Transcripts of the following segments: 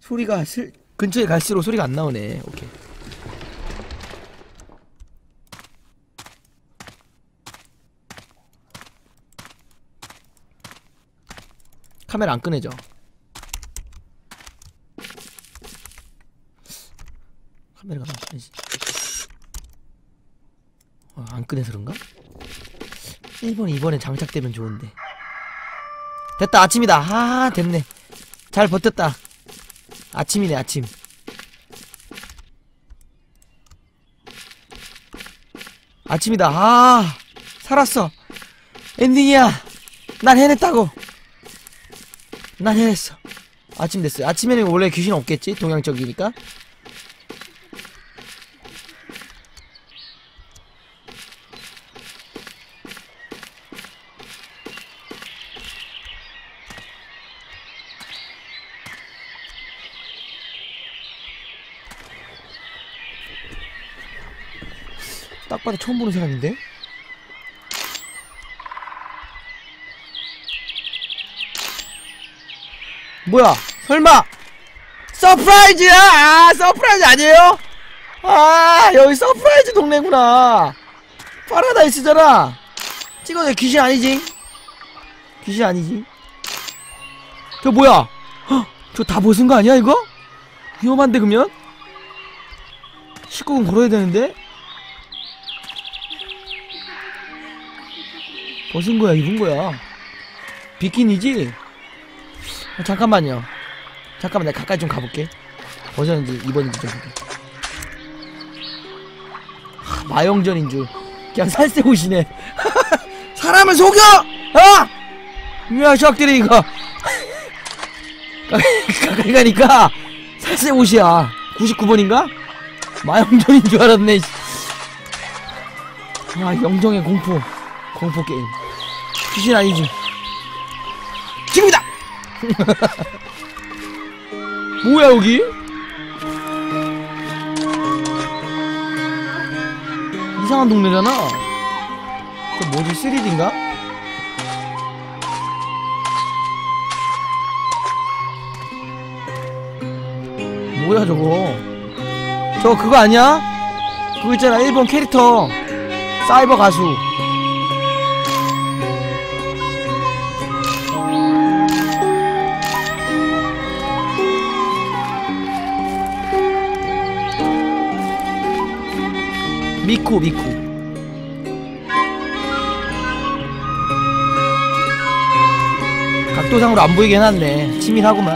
소리가 근처에 갈수록 소리가 안 나오네. 오케이. 카메라 안 끄내죠? 카메라가 안 끄내지. 안 끄내서 그런가? 1번, 2번에 장착되면 좋은데. 됐다, 아침이다. 아, 됐네. 잘 버텼다. 아침이네, 아침. 아침이다. 아, 살았어. 엔딩이야. 난 해냈다고. 난 해냈어. 아침 됐어요. 아침에는 원래 귀신 없겠지? 동양적이니까. 딱 봐도 처음 보는 사람인데? 뭐야? 설마 서프라이즈야? 아, 서프라이즈 아니에요? 아, 여기 서프라이즈 동네구나. 파라다이스잖아. 찍어내. 귀신 아니지? 귀신 아니지? 저 뭐야? 헉, 저 다 벗은 거 아니야 이거? 위험한데 그러면? 19분 걸어야 되는데? 벗은 거야, 입은 거야? 비키니지? 잠깐만요. 잠깐만, 내가 가까이 좀 가볼게. 벗었는지 입었는지 좀 볼게. 마영전인 줄. 그냥 살색 옷이네. 사람을 속여! 야, 샥들이 이거. 가까이 가니까 살색 옷이야. 99번인가? 마영전인 줄 알았네. 아, 영정의 공포 게임. 귀신 아니지? 지금이다! 뭐야 여기? 이상한 동네잖아. 저 뭐지? 3D인가? 뭐야 저거? 저거 그거 아니야? 그거 있잖아, 일본 캐릭터 사이버 가수. 미쿠. 각도상으로 안 보이게 해놨네. 치밀하구만.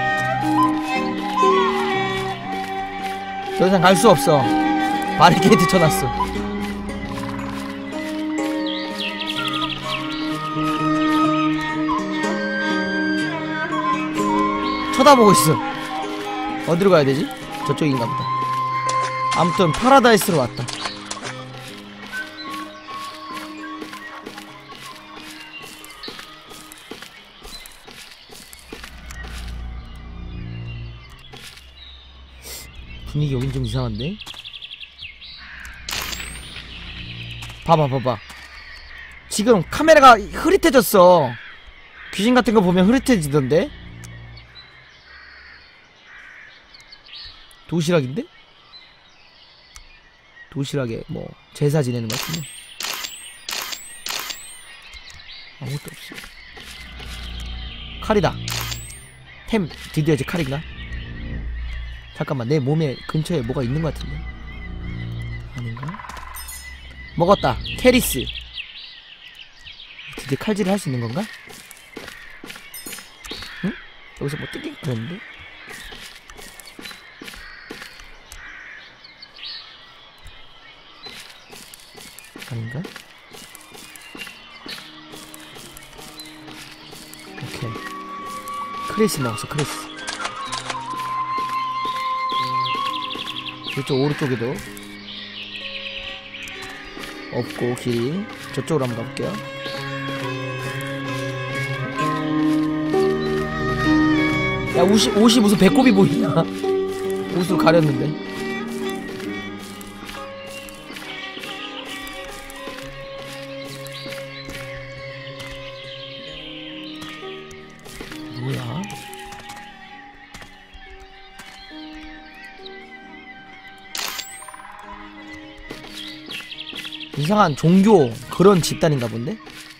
더 이상 갈 수 없어. 바리케이트 쳐놨어. 쳐다보고 있어. 어디로 가야 되지? 저쪽인가 보다. 아무튼 파라다이스로 왔다. 분위기 여긴 좀 이상한데? 봐봐. 지금 카메라가 흐릿해졌어. 귀신 같은 거 보면 흐릿해지던데? 도시락인데? 도시락에 뭐 제사 지내는 것 같은데? 아무것도 없어. 칼이다. 템 드디어 이제 칼인가? 잠깐만, 내 몸에 근처에 뭐가 있는 것 같은데? 아닌가? 먹었다. 테리스. 드디어 칼질을 할 수 있는 건가? 응? 여기서 뭐 뜯긴 그랬는데? 아닌가? 오케이. 크레스 먹었어, 크레스. 이쪽 오른쪽에도 없고 길이. 저쪽으로 한번 가볼게요. 야, 옷이 무슨 배꼽이 보이냐? 옷으로 가렸는데. 뭐야? 이상한 종교 그런 집단인가 본데?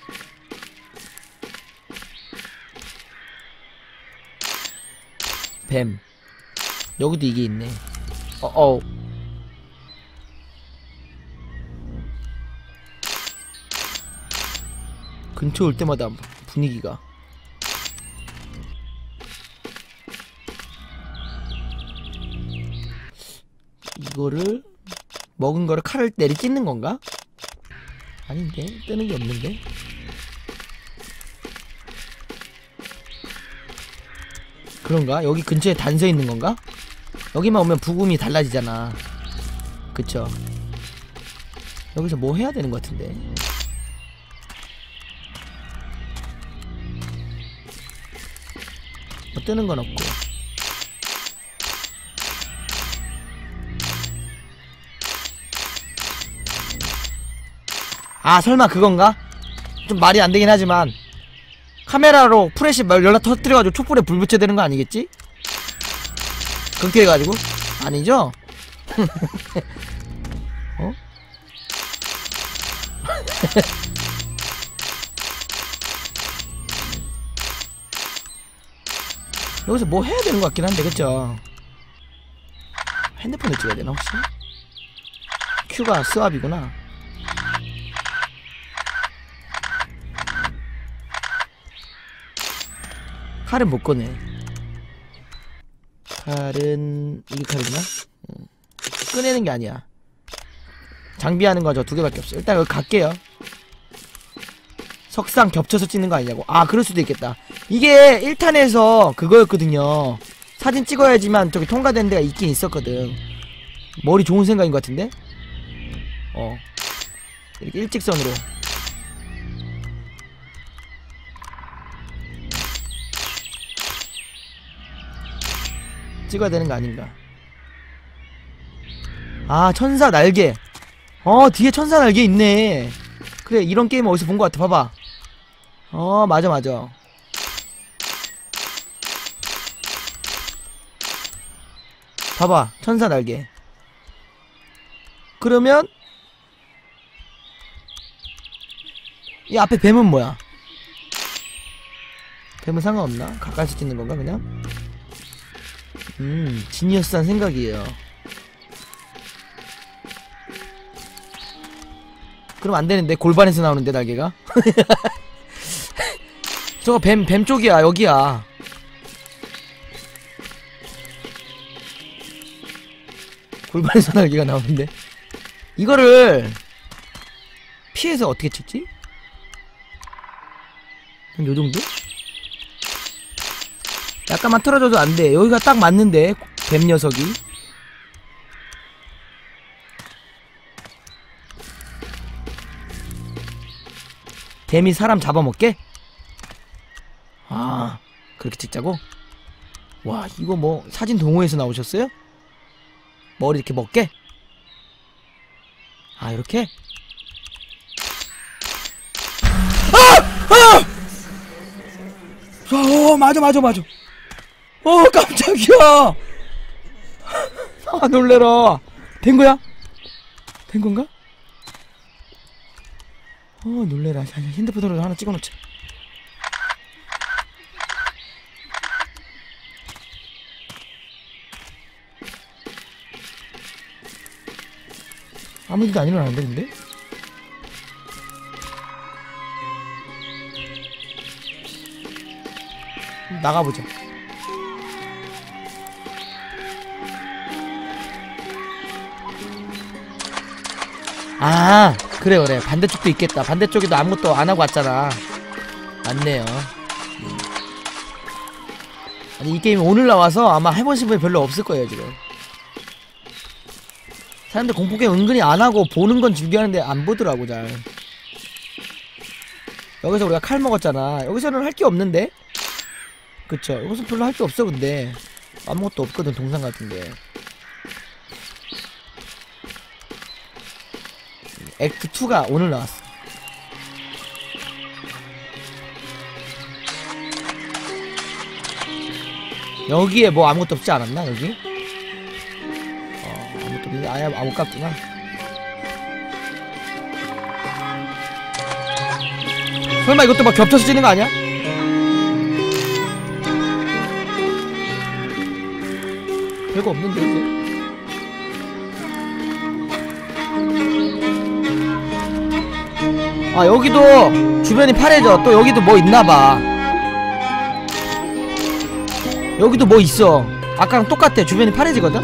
뱀. 여기도 이게 있네. 어어. 근처 올 때마다 분위기가. 이거를 먹은 거를 칼을 내리 찢는 건가? 아닌데? 뜨는 게 없는데? 그런가? 여기 근처에 단서 있는 건가? 여기만 오면 부금이 달라지잖아. 그쵸? 여기서 뭐 해야 되는 것 같은데? 뭐 뜨는 건 없고. 아, 설마 그건가? 좀 말이 안 되긴 하지만 카메라로 프레시 연락 터뜨려가지고 촛불에 불 붙여야 되는 거 아니겠지? 그렇게 해가지고? 아니죠? 어? 여기서 뭐 해야 되는 것 같긴 한데, 그쵸? 핸드폰을 찍어야 되나, 혹시? 큐가 스왑이구나. 칼은 못 꺼내. 칼은 이게 칼이구나. 꺼내는 게 아니야. 장비하는 거 저 두 개밖에 없어. 일단 여기 갈게요. 석상 겹쳐서 찍는 거 아니냐고. 아, 그럴 수도 있겠다. 이게 1탄에서 그거였거든요. 사진 찍어야지만 저기 통과된 데가 있긴 있었거든. 머리 좋은 생각인 것 같은데? 이렇게 일직선으로. 찍어야 되는 거 아닌가. 아, 천사 날개. 뒤에 천사 날개 있네. 그래, 이런 게임 어디서 본 것 같아. 봐봐. 맞아 맞아. 봐봐, 천사 날개. 그러면 이 앞에 뱀은 뭐야? 뱀은 상관없나? 가까이서 찍는 건가 그냥? 지니어스한 생각이에요. 그럼 안되는데. 골반에서 나오는데 날개가? 저거 뱀 쪽이야. 여기야. 골반에서 날개가 나오는데 이거를 피해서 어떻게 찍지? 한 요정도? 약간만 틀어줘도 안돼. 여기가 딱 맞는데 뱀 녀석이. 뱀이 사람 잡아먹게? 아, 그렇게 찍자고? 와, 이거 뭐 사진 동호회에서 나오셨어요? 머리 이렇게 먹게? 아, 이렇게? 맞아. 깜짝이야. 아, 놀래라. 된 거야? 된 건가? 놀래라. 핸드폰으로 하나 찍어놓자. 아무 일도 안 일어나는데, 근데? 나가보자. 아, 그래. 반대쪽도 있겠다. 반대쪽에도 아무것도 안 하고 왔잖아. 맞네요. 아니, 이 게임 오늘 나와서 아마 해보신 분이 별로 없을 거예요, 지금. 사람들 공포게임 은근히 안 하고 보는 건 즐겨하는데 안 보더라고, 잘. 여기서 우리가 칼 먹었잖아. 여기서는 할 게 없는데? 그쵸. 여기서 별로 할 게 없어, 근데. 아무것도 없거든, 동상 같은데. 액트 2가 오늘 나왔어. 여기에 뭐 아무것도 없지 않았나, 여기? 아무것도 없는데, 아예 아무 깝구나. 설마 이것도 막 겹쳐서 찌는 거 아니야? 별거 없는데 이제. 아 여기도 주변이 파래져. 또 여기도 뭐 있나봐. 여기도 뭐 있어. 아까랑 똑같아. 주변이 파래지거든?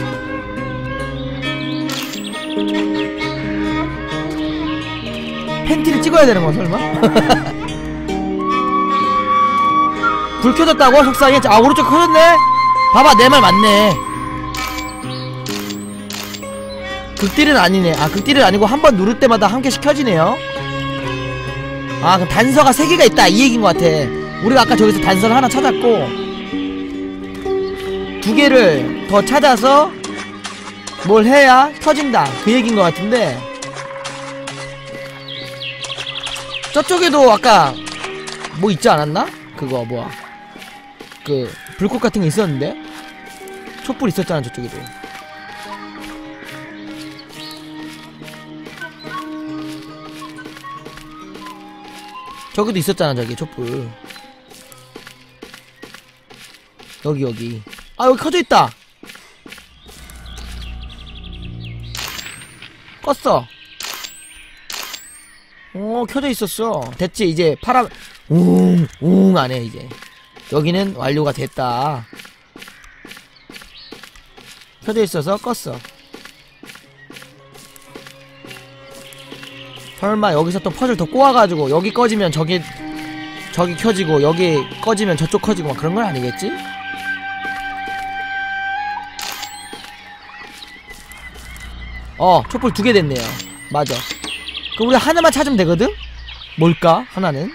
팬티를 찍어야 되는 거 설마? 불 켜졌다고? 속상해. 아 오른쪽 켜졌네? 봐봐 내 말 맞네. 극딜은 아니네. 아 극딜은 아니고 한 번 누를 때마다 한 개씩 켜지네요. 아 그럼 단서가 3개가 있다 이 얘기인 것 같아. 우리가 아까 저기서 단서를 하나 찾았고 2개를 더 찾아서 뭘 해야 켜진다 그 얘기인 것 같은데, 저쪽에도 아까 뭐 있지 않았나? 그거 뭐야 그 불꽃 같은 게 있었는데? 촛불 있었잖아 저쪽에도. 저기도 있었잖아 저기 촛불. 여기 아 여기 켜져있다. 껐어. 오 켜져있었어. 됐지 이제 파란 웅 안해 이제. 여기는 완료가 됐다. 켜져있어서 껐어. 설마 여기서 또 퍼즐 더 꼬아가지고 여기 꺼지면 저기 켜지고 여기 꺼지면 저쪽 커지고 막 그런 건 아니겠지? 촛불 2개 됐네요. 맞아. 그럼 우리 하나만 찾으면 되거든? 뭘까? 하나는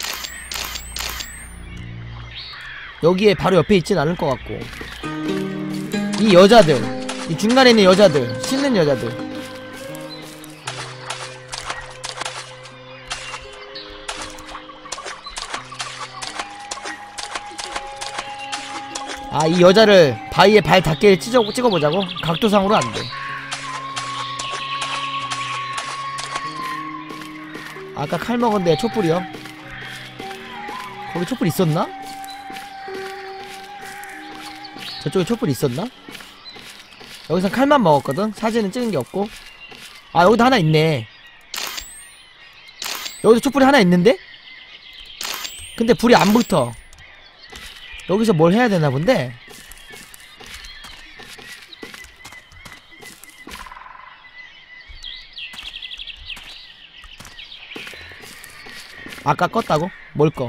여기에 바로 옆에 있진 않을 것 같고, 이 여자들, 이 중간에 있는 여자들, 씻는 여자들. 아, 이 여자를 바위에 발 닿게 찍어보자고? 각도상으로 안 돼. 아까 칼 먹은데 촛불이요? 거기 촛불 있었나? 저쪽에 촛불 있었나? 여기서 칼만 먹었거든? 사진은 찍은 게 없고. 아, 여기도 하나 있네. 여기도 촛불이 하나 있는데? 근데 불이 안 붙어. 여기서 뭘 해야 되나 본데? 아까 껐다고? 뭘 꺼?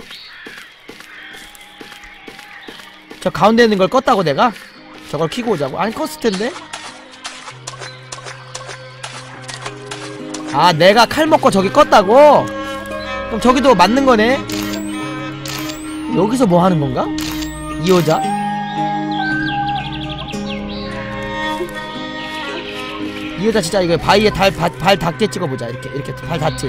저 가운데 있는 걸 껐다고 내가? 저걸 켜고 오자고? 아니 껐을 텐데? 아 내가 칼 먹고 저기 껐다고? 그럼 저기도 맞는 거네? 여기서 뭐 하는 건가? 이 여자? 이 여자 진짜 이거 바위에 발 닿게 찍어보자. 이렇게 발 닿지?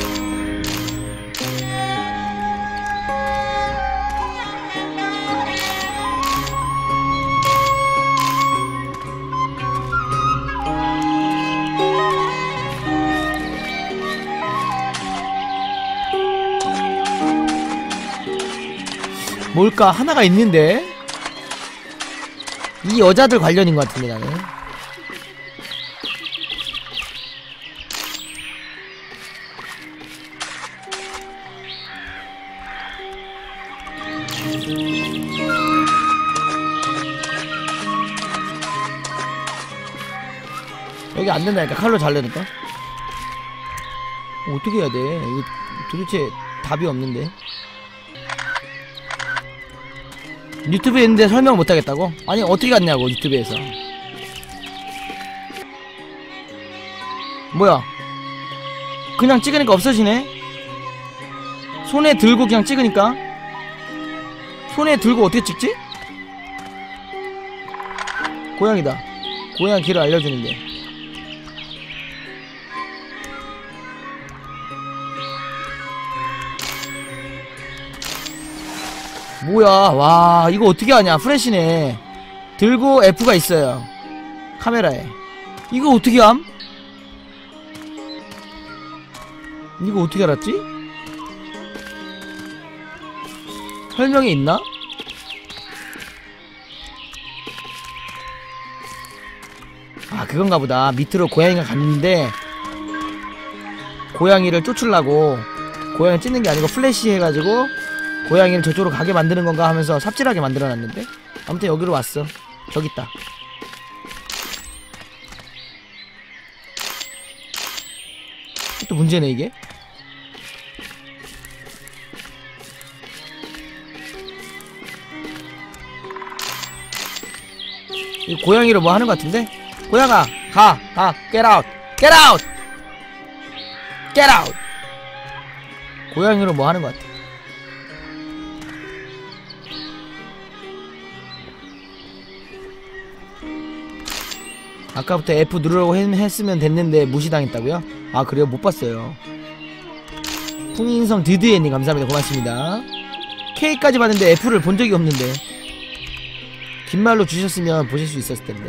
뭘까? 하나가 있는데? 이 여자들 관련인 것 같은데 나는. 여기 안 된다니까. 칼로 자르니까. 어떻게 해야 돼? 이거 도대체 답이 없는데. 유튜브에 있는데 설명 못하겠다고? 아니 어떻게 갔냐고 유튜브에서. 뭐야 그냥 찍으니까 없어지네? 손에 들고 그냥 찍으니까? 손에 들고 어떻게 찍지? 고양이다. 고양이 길을 알려주는데. 뭐야, 와, 이거 어떻게 하냐. 프레시네. 들고 F가 있어요. 카메라에. 이거 어떻게 함? 이거 어떻게 알았지? 설명이 있나? 아 그건가 보다. 밑으로 고양이가 갔는데 고양이를 쫓으려고 고양이 찢는 게 아니고 플래시 해가지고 고양이를 저쪽으로 가게 만드는 건가 하면서 삽질하게 만들어놨는데 아무튼 여기로 왔어. 저기 있다. 또 문제네 이게. 이 고양이로 뭐 하는 것 같은데? 고양아 가 get out get out get out. 고양이로 뭐 하는 것 같아. 아까부터 F 누르라고 했으면 됐는데 무시당했다고요? 아 그래요? 못 봤어요. 풍인성 드드애님 감사합니다. 고맙습니다. K까지 봤는데 F를 본 적이 없는데 긴 말로 주셨으면 보실 수 있었을 텐데.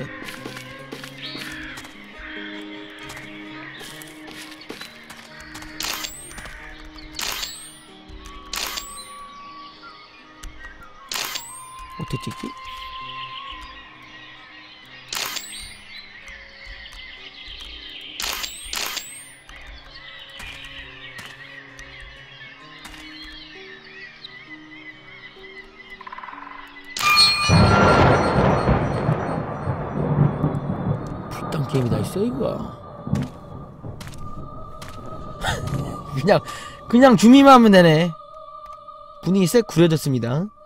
어떻게 찍지? 불단 게임이 다 있어 이거. 그냥 주미만 하면 되네. 분위기 쎄 구려졌습니다.